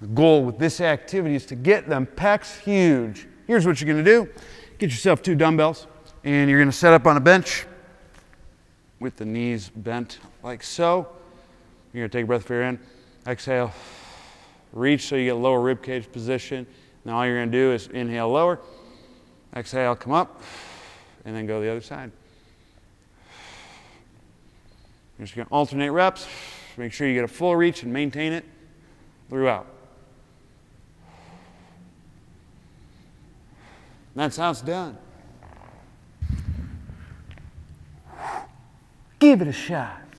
The goal with this activity is to get them pecs huge. Here's what you're going to do. Get yourself 2 dumbbells, and you're going to set up on a bench with the knees bent like so. You're going to take a breath for your in, exhale, reach so you get lower rib cage position. Now all you're going to do is inhale lower, exhale, come up, and then go the other side. You're just going to alternate reps. Make sure you get a full reach and maintain it throughout. That's how it's done. Give it a shot.